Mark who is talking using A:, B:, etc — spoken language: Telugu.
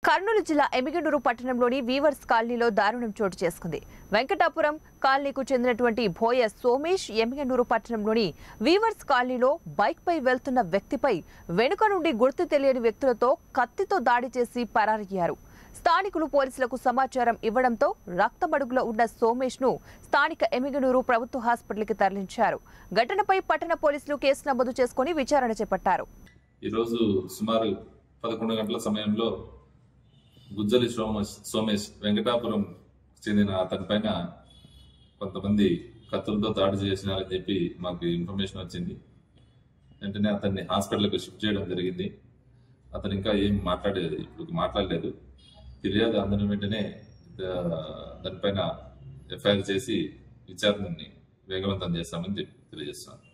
A: కర్నూలు జిల్లా ఎమిగనూరు పట్టణంలోని వీవర్స్ కాలనీలో దారుణం చోటు చేసుకుంది. వెంకటాపురం కాలనీకు చెందినటువంటి భోయ సోమేష్ ఎమిగనూరు పట్టణంలోని వీవర్స్ కాలనీలో బైక్ పై వెళ్తున్న వ్యక్తిపై వెనుక నుండి గుర్తు తెలియని వ్యక్తులతో కత్తితో దాడి చేసి పరారయ్యారు. స్థానికులు పోలీసులకు సమాచారం ఇవ్వడంతో రక్తమడుగులో ఉన్న సోమేష్ ను స్థానిక ఎమిగనూరు ప్రభుత్వ హాస్పిటల్కి తరలించారు. ఘటనపై పట్టణ పోలీసులు కేసు నమోదు చేసుకుని విచారణ చేపట్టారు.
B: ఈ రోజు సుమారు 11 గంటల సమయంలో గుజ్జలి సోమేష్ వెంకటాపురం చెందిన అతని పైన కొంతమంది కత్తులతో దాడి చేసినారని చెప్పి మాకు ఇన్ఫర్మేషన్ వచ్చింది. వెంటనే అతన్ని హాస్పిటల్కి షిఫ్ట్ చేయడం జరిగింది. అతను ఇంకా ఏం మాట్లాడలేదు. ఫిర్యాదు అందిన వెంటనే దానిపైన ఎఫ్ఐఆర్ చేసి విచారణని వేగవంతం చేస్తామని తెలియజేస్తున్నాను.